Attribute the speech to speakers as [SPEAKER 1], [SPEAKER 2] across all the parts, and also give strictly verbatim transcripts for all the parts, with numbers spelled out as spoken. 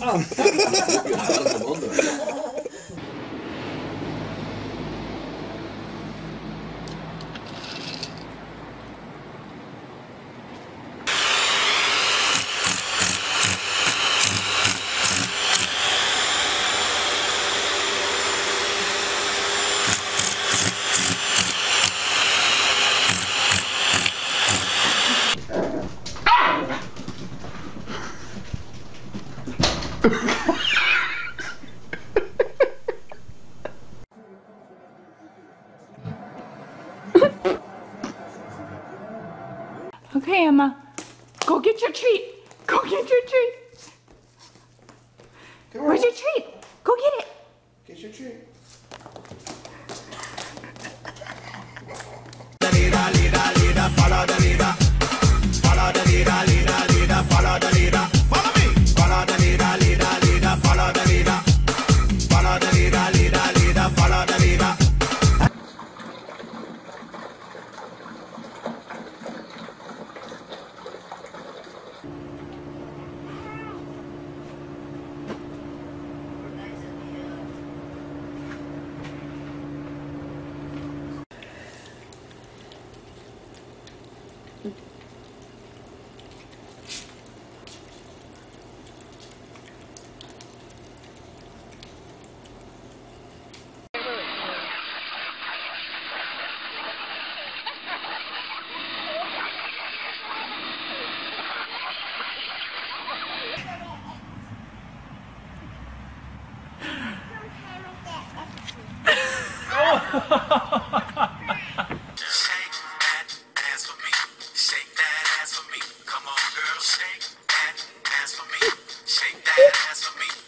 [SPEAKER 1] fan!
[SPEAKER 2] Okay, Emma, go get your treat. Go get your treat. Where's your treat? Go get it.
[SPEAKER 1] Get your treat.
[SPEAKER 3] Follow the leader. Follow the leader, leader, leader. Follow the leader. Follow me. Follow the leader, leader, leader. Follow the leader. Follow the leader, leader, leader. Follow the leader. Shake that ass for me. Shake that ass for me. Come on, girl. Shake that ass for me. Shake that ass for me.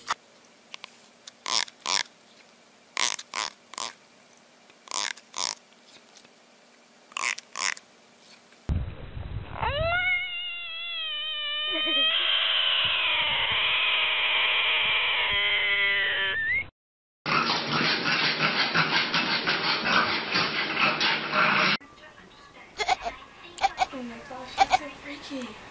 [SPEAKER 2] Oh my gosh, that's so freaky.